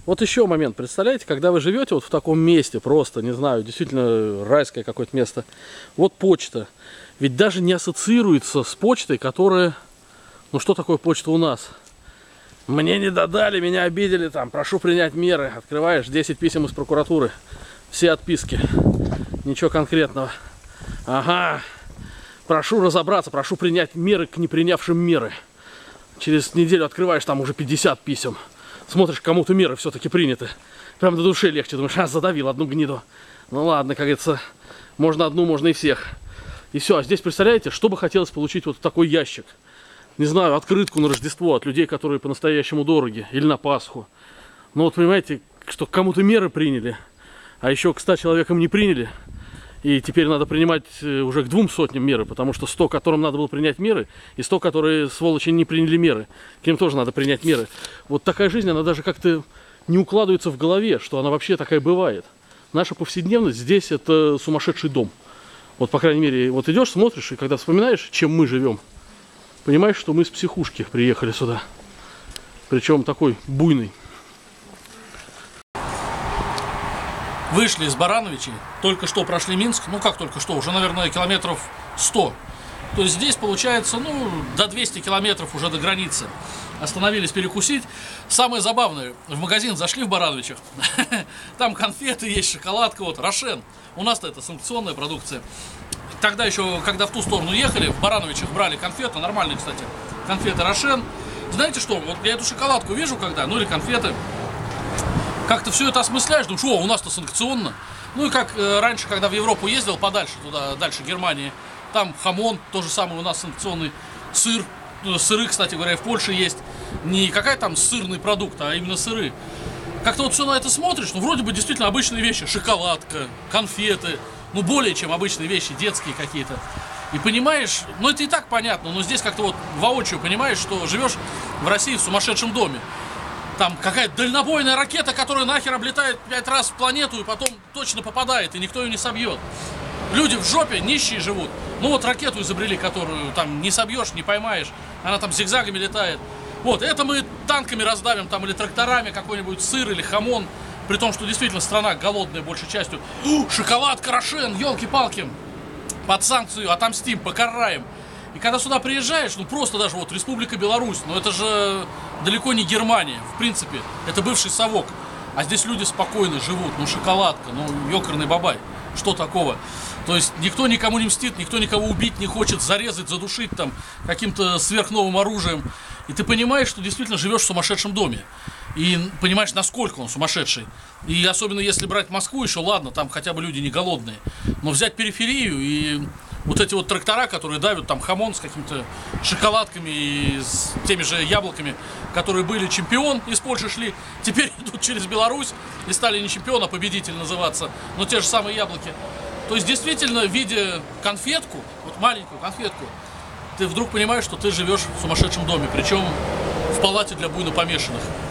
Вот еще момент. Представляете, когда вы живете вот в таком месте, просто, не знаю, действительно райское какое-то место. Вот почта. Ведь даже не ассоциируется с почтой, которая... Ну что такое почта у нас? Мне не додали, меня обидели, там, прошу принять меры. Открываешь 10 писем из прокуратуры. Все отписки. Ничего конкретного. Ага. Прошу разобраться, прошу принять меры к непринявшим меры. Через неделю открываешь, там уже 50 писем. Смотришь, кому-то меры все-таки приняты. Прям до души легче. Думаешь, задавил одну гниду. Ну ладно, как говорится, можно одну, можно и всех. И все. А здесь, представляете, что бы хотелось получить вот такой ящик? Не знаю, открытку на Рождество от людей, которые по-настоящему дороги. Или на Пасху. Ну вот, понимаете, что кому-то меры приняли. А еще к 100 человекам не приняли. И теперь надо принимать уже к 200 меры, потому что 100, которым надо было принять меры, и 100, которые, сволочи, не приняли меры. К ним тоже надо принять меры. Вот такая жизнь, она даже как-то не укладывается в голове, что она вообще такая бывает. Наша повседневность здесь — это сумасшедший дом. Вот, по крайней мере, вот идешь, смотришь, и когда вспоминаешь, чем мы живем, понимаешь, что мы с психушки приехали сюда. Причем такой буйный. Вышли из Барановичей, только что прошли Минск, ну как только что, уже, наверное, километров 100. То есть здесь получается, ну, до 200 километров уже до границы. Остановились перекусить. Самое забавное, в магазин зашли в Барановичах, там конфеты есть, шоколадка, вот, Рошен. У нас-то это санкционная продукция. Тогда еще, когда в ту сторону ехали, в Барановичах брали конфеты, нормальные, кстати, конфеты Рошен. Знаете что, вот я эту шоколадку вижу когда, ну или конфеты, как-то все это осмысляешь, думаешь, о, у нас-то санкционно. Ну и как раньше, когда в Европу ездил, подальше, туда, дальше Германии, там хамон, то же самое у нас санкционный, сыр, сыры, кстати говоря, в Польше есть. Не какая там сырный продукт, а именно сыры. Как-то вот все на это смотришь, ну вроде бы действительно обычные вещи, шоколадка, конфеты, ну более чем обычные вещи, детские какие-то. И понимаешь, ну это и так понятно, но здесь как-то вот воочию понимаешь, что живешь в России в сумасшедшем доме. Там какая-то дальнобойная ракета, которая нахер облетает 5 раз в планету и потом точно попадает, и никто ее не собьет. Люди в жопе, нищие живут. Ну вот ракету изобрели, которую там не собьешь, не поймаешь. Она там зигзагами летает. Вот, это мы танками раздавим там или тракторами какой-нибудь сыр или хамон. При том, что действительно страна голодная большей частью. Шоколадка, Рошен, елки-палки. Под санкцию отомстим, покараем. И когда сюда приезжаешь, ну просто даже вот Республика Беларусь, ну это же далеко не Германия, в принципе, это бывший совок. А здесь люди спокойно живут, ну шоколадка, ну ёкарный бабай, что такого? То есть никто никому не мстит, никто никого убить не хочет, зарезать, задушить там каким-то сверхновым оружием. И ты понимаешь, что действительно живешь в сумасшедшем доме. И понимаешь, насколько он сумасшедший. И особенно если брать Москву еще, ладно, там хотя бы люди не голодные. Но взять периферию и вот эти вот трактора, которые давят там хамон с какими-то шоколадками и с теми же яблоками, которые были чемпион, из Польши шли, теперь идут через Беларусь и стали не чемпион, а победитель называться, но те же самые яблоки. То есть действительно, видя конфетку, вот маленькую конфетку, ты вдруг понимаешь, что ты живешь в сумасшедшем доме, причем в палате для буйнопомешанных.